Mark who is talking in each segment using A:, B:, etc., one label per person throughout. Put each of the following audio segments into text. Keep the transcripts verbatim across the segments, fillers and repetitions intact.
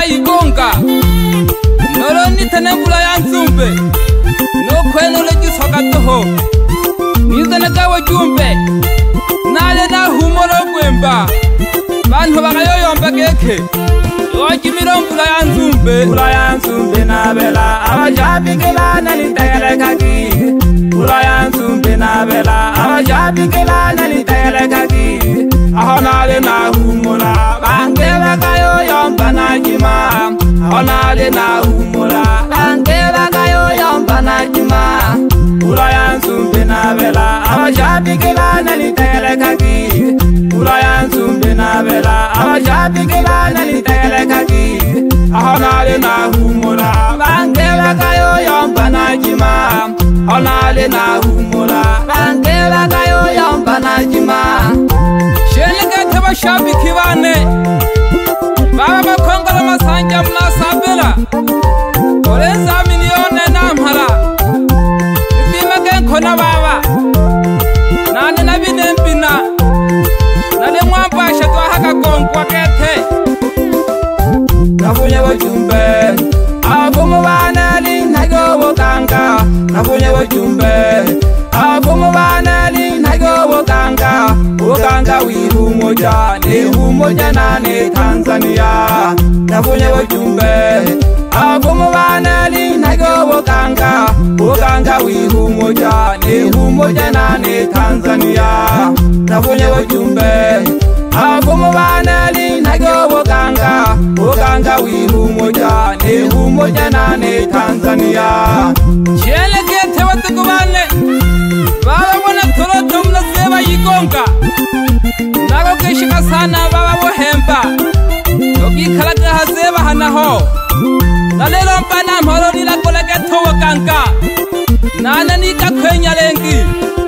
A: igonga nolo nitene mbula ya nzumbe no kweno le gisoka toho nizana gawe jumbe nale na humoro gwemba bantu bakayoyomba geke Ojimiro mbula ya nzumbe mbula ya nzumbe na bela abajabi kelana litayele kaki mbula ya nzumbe na bela abajabi kelana litayele kaki ahonale na humura bangela kayoyomba na jima ahonale na humura bangela kayoyomba na jima mbula ya nzumbe na bela abajabi kelana litayele kaki mbula ya nzumbe na bela abajabi kelana litayele kaki ahonale na humura bangela kayoyomba na jima ahonale na humura bangela kayoyomba na jima shelege teba shabiki bane baba bakongala masanja mnasabela olenza milione namhala bimake nkona baba nane nabine mpina nale mwamba shatwa haka konkwa kete nafunye wajumbe abumu bana linhago wokanga nafunye wajumbe abumu bana linhago wokanga wokanga wihumoja ne humoja nane Tanzania nafunye wajumbe abumu bana linhago wokanga wokanga wihumoja ne humoja nane Tanzania nafunye wajumbe abumu bana linhago wokanga wokanga wihumoja ne humoja nane Tanzania chele kete watukubane baba bona toroto mna seba yigonga nago keshika sana baba bohemba okikalaga haseba hanaho nalelo mpana mporo nila kolege towa kanka nana nika kwenya lengi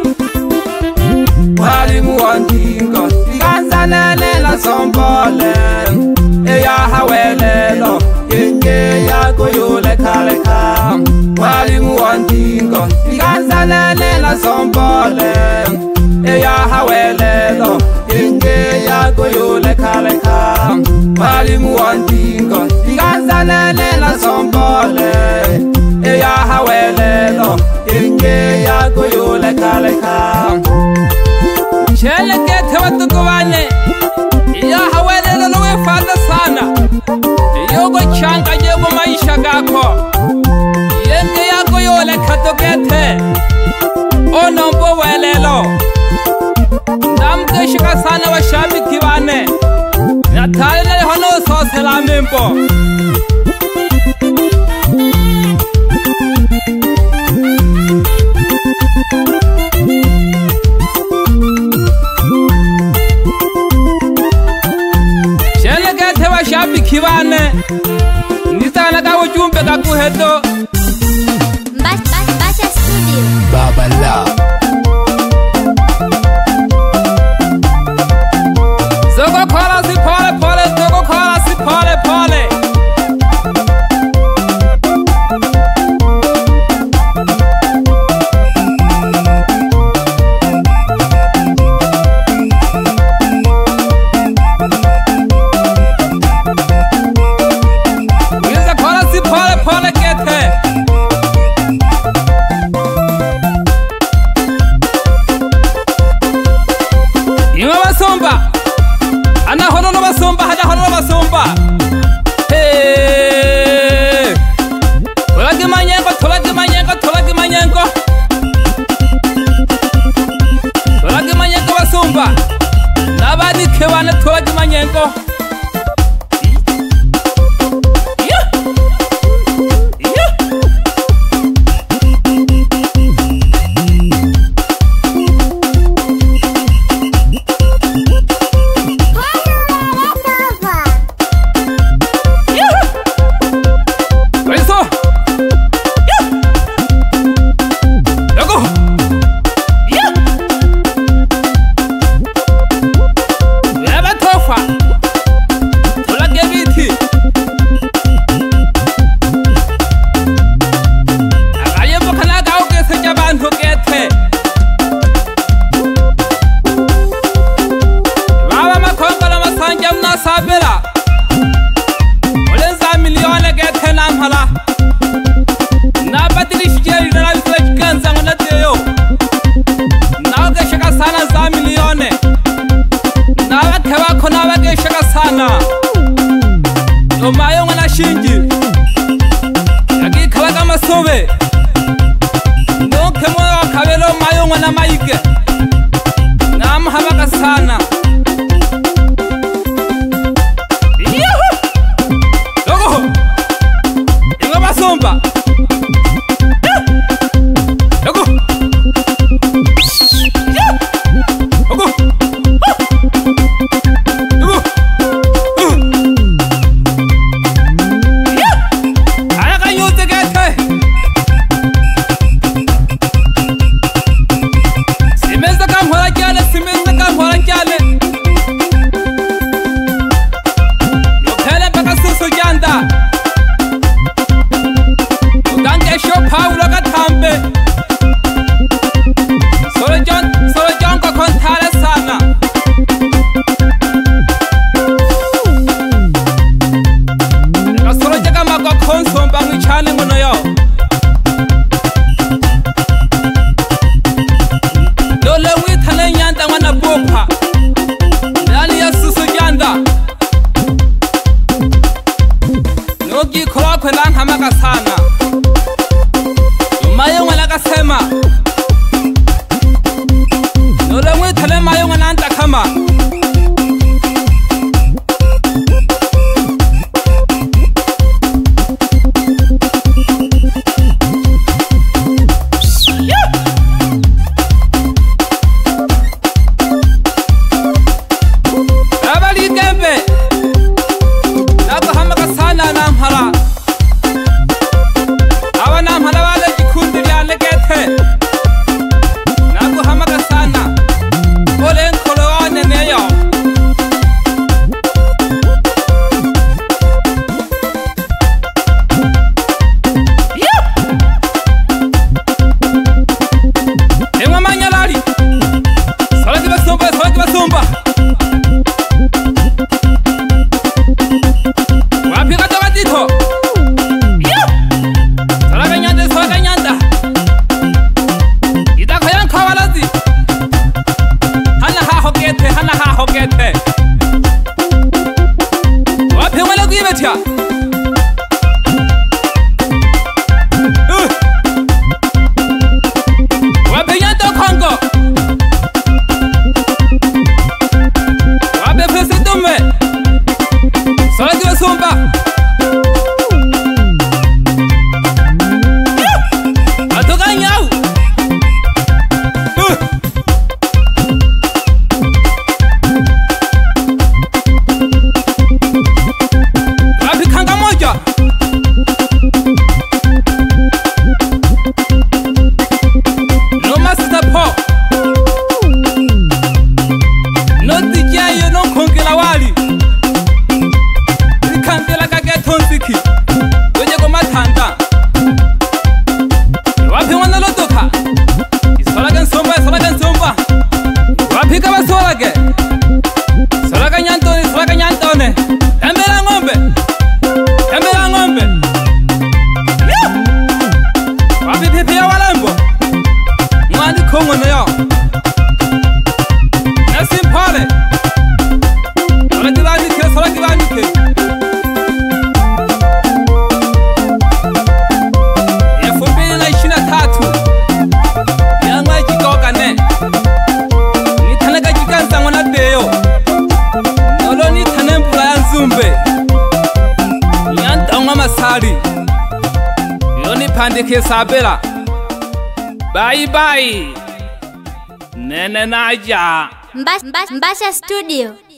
A: walimu wandinga siganza nelela sombole eya hawelelo yenge yako yole kaleka walimu wandinga siganza nelela sombole eya hawelelo yenge yako yole kaleka walimu wandinga siganza nelela sombole eya hawelelo yenge yako yole kaleka chele kete watukubane iya hawelelo lowe fata sana yogo changa yego maisha gako yenge yako yole katokete onombo welelo namkeshika sana washabiki bane natalele hono sosela membo shabiki bane nitana ka ujumbe ka kuheto
B: Basha Studio
C: Baba La
A: Zogo kola si pole pole zogo kola si pole pole Pole kete mwana maige namuhabaga sana. Yuhu dogo ingo basumba dogo dogo dogo aya kanyuze gete simeza kampora cyane simeza kampora cyane yokele mpaka susu janda ugange sho Paulo gatambe solo John solo John ko kontale sana ka solo jaga mako konsomba ngicane ngono yo lole withale nyanda ngwana bopha ndani ya susu janda nogi khwa khwela nhamaka sana mayo ngwana ka sema lole withale mayo ngwana nta khama Pandike sabela bye bye nene naja
B: Mbasha Studio.